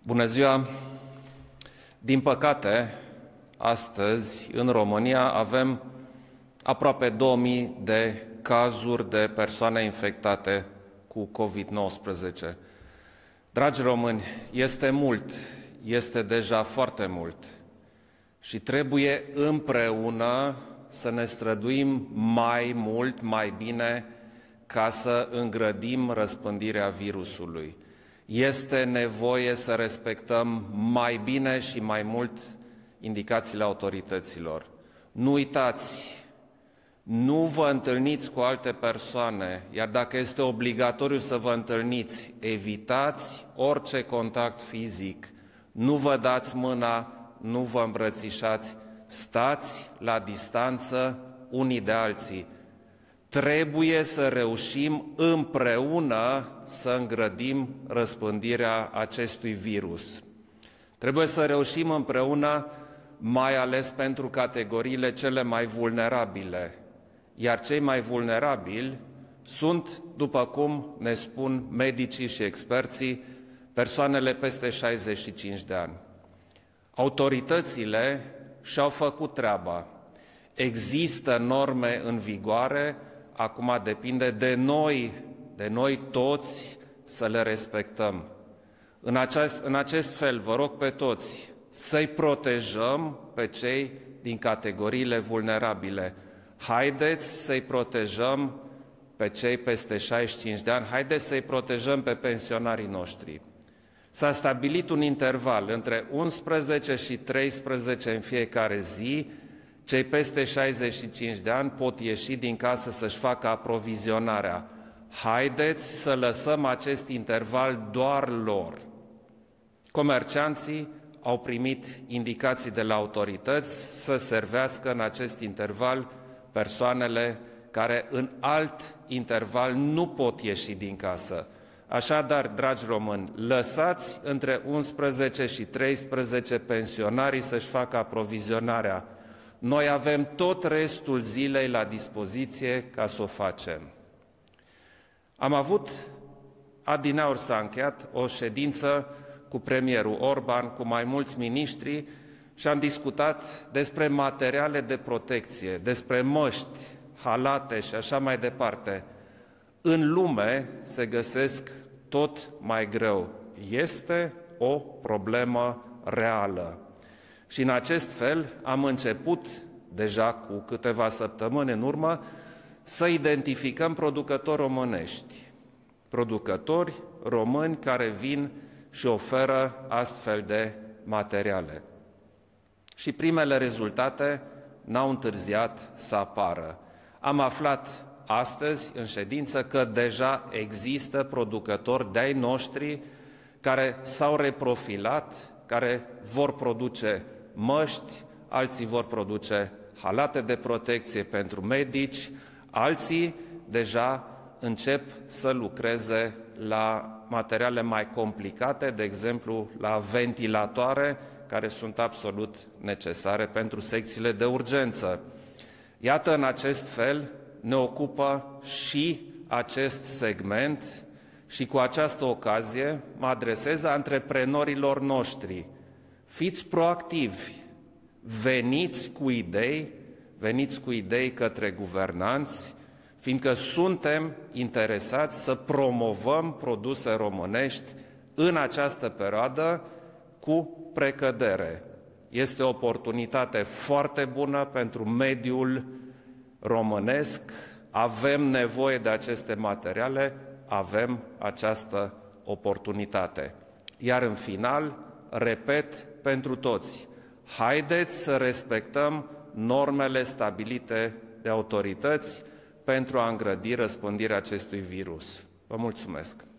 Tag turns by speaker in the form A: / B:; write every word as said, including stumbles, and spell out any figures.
A: Bună ziua! Din păcate, astăzi, în România, avem aproape două mii de cazuri de persoane infectate cu COVID nouăsprezece. Dragi români, este mult, este deja foarte mult și trebuie împreună să ne străduim mai mult, mai bine, ca să îngrădim răspândirea virusului. Este nevoie să respectăm mai bine și mai mult indicațiile autorităților. Nu uitați, nu vă întâlniți cu alte persoane, iar dacă este obligatoriu să vă întâlniți, evitați orice contact fizic, nu vă dați mâna, nu vă îmbrățișați, stați la distanță unii de alții. Trebuie să reușim împreună să îngrădim răspândirea acestui virus. Trebuie să reușim împreună, mai ales pentru categoriile cele mai vulnerabile. Iar cei mai vulnerabili sunt, după cum ne spun medicii și experții, persoanele peste șaizeci și cinci de ani. Autoritățile și-au făcut treaba. Există norme în vigoare. Acum depinde de noi, de noi toți, să le respectăm. În acest, în acest fel, vă rog pe toți să-i protejăm pe cei din categoriile vulnerabile. Haideți să-i protejăm pe cei peste șaizeci și cinci de ani, haideți să-i protejăm pe pensionarii noștri. S-a stabilit un interval între unsprezece și treisprezece în fiecare zi. Cei peste șaizeci și cinci de ani pot ieși din casă să-și facă aprovizionarea. Haideți să lăsăm acest interval doar lor. Comercianții au primit indicații de la autorități să servească în acest interval persoanele care în alt interval nu pot ieși din casă. Așadar, dragi români, lăsați între unsprezece și treisprezece pensionarii să-și facă aprovizionarea. Noi avem tot restul zilei la dispoziție ca să o facem. Am avut, adineauri s-a încheiat, o ședință cu premierul Orban, cu mai mulți miniștri și am discutat despre materiale de protecție, despre măști, halate și așa mai departe. În lume se găsesc tot mai greu. Este o problemă reală. Și în acest fel am început, deja cu câteva săptămâni în urmă, să identificăm producători românești, producători români care vin și oferă astfel de materiale. Și primele rezultate n-au întârziat să apară. Am aflat astăzi, în ședință, că deja există producători de-ai noștri care s-au reprofilat, care vor produce măști, alții vor produce halate de protecție pentru medici, alții deja încep să lucreze la materiale mai complicate, de exemplu la ventilatoare, care sunt absolut necesare pentru secțiile de urgență. Iată, în acest fel ne ocupă și acest segment și cu această ocazie mă adresez antreprenorilor noștri. Fiți proactivi, veniți cu idei, veniți cu idei către guvernanți, fiindcă suntem interesați să promovăm produse românești în această perioadă cu precădere. Este o oportunitate foarte bună pentru mediul românesc, avem nevoie de aceste materiale, avem această oportunitate. Iar în final, repet pentru toți, haideți să respectăm normele stabilite de autorități pentru a îngrădi răspândirea acestui virus. Vă mulțumesc!